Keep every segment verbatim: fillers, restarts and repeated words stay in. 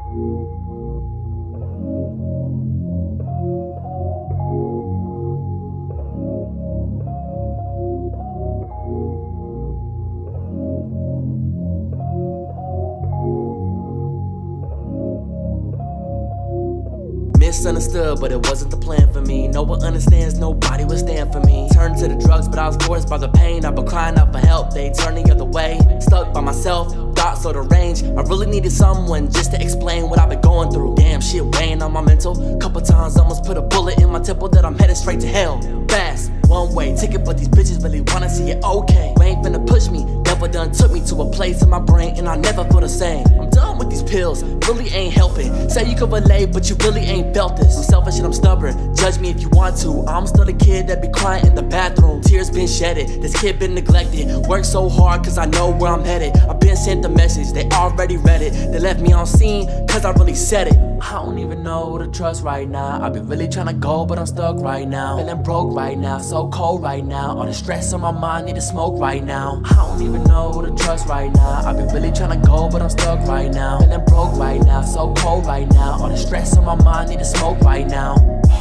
Misunderstood, but it wasn't the plan for me. No one understands, nobody would stand for me. Turned to the drugs, but I was forced by the pain. I've been crying out for help, they turned the other way. Stuck by myself, thoughts so deranged. I really needed someone just to explain what I've been going through. Damn, shit weighing on my mental. Couple times almost put a bullet in my temple that I'm headed straight to hell. Fast, one way ticket, but these bitches really wanna see it okay. You ain't finna push me, never done took me to a place in my brain, and I never feel the same. I'm done with these pills, really ain't helping. Say you can relate, but you really ain't felt this. I'm selfish and I'm stubborn, judge me if you want to. I'm still the kid that be crying in the bathroom. Tears been shedded, this kid been neglected. Work so hard cause I know where I'm headed. I've been sent the message, they already read it. They left me on scene cause I really said it. I don't even know who to trust right now. I be really tryna go but I'm stuck right now. Feeling broke right now, so cold right now. All the stress on my mind, need to smoke right now. I don't even know who to trust right now. I be really tryna go but I'm stuck right now. Feeling broke right now, so cold right now. All the stress on my mind, need to smoke right now.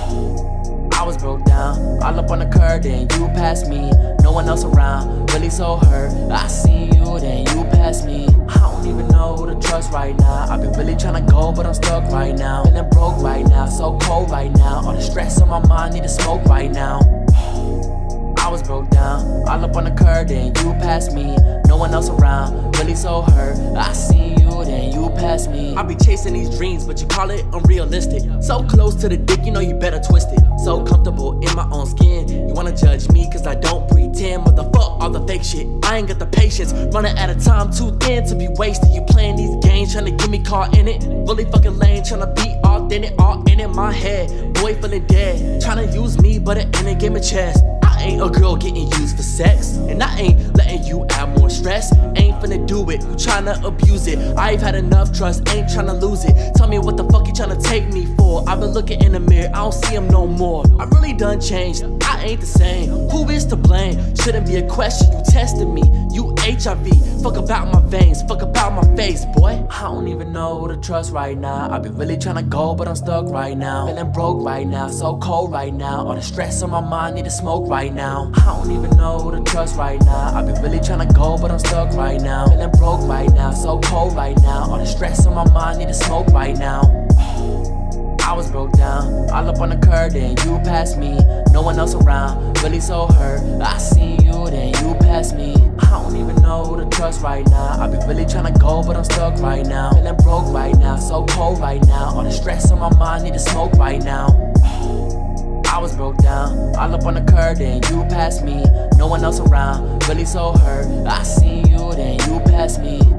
I was broke down, all up on the curb, then you passed me. No one else around, really so hurt. I seen you, then you passed me. I don't even know who to trust right now. I be really tryna go, but I'm stuck right now. Feeling broke right now, so cold right now. All the stress on my mind, need to smoke right now. I was broke down, all up on the curb, then you passed me. No one else around, really so hurt. I seen you, then you passed me. I be chasing these dreams, but you call it unrealistic. So close to the dick, you know you better twist it. So comfortable in my own skin, you wanna judge me cause I don't pretend. But the fuck all the fake shit, I ain't got the patience. Running out of time, too thin to be wasted. You playing these games, trying to get me caught in it. Really fucking lame, trying to be authentic, all in it, my head. Boy feeling dead, trying to use me, but it ain't give me chest. I ain't a girl getting used for sex, and I ain't letting you add more stress. Ain't finna do it, you tryna abuse it. I've had enough trust, ain't tryna lose it. Tell me what the fuck you tryna take me for. I've been looking in the mirror, I don't see him no more. I really done changed, I ain't the same. Who is to blame? Shouldn't be a question, you tested me. You H I V, fuck about my veins, fuck about my face, boy. I don't even know who to trust right now. I be really tryna go, but I'm stuck right now. Feeling broke right now, so cold right now. All the stress on my mind, need to smoke right now. I don't even know who to trust right now. I be really tryna go, but I'm stuck right now. Feeling broke right now, so cold right now. All the stress on my mind, need to smoke right now. I was broke down, all up on the curb, then you passed me. No one else around, really so hurt. I seen you, then you passed me. I don't even know who to trust right now. I be really tryna go, but I'm stuck right now. Feeling broke right now, so cold right now. All the stress on my mind, need to smoke right now. I was broke down, all up on the curb, then you passed me. No one else around, really so hurt. I seen you, then you passed me.